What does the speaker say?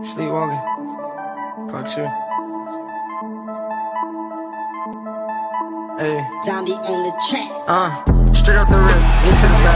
Sleepwalking. Caught you. Hey. Zombie on the track. Straight up the rip, into the back.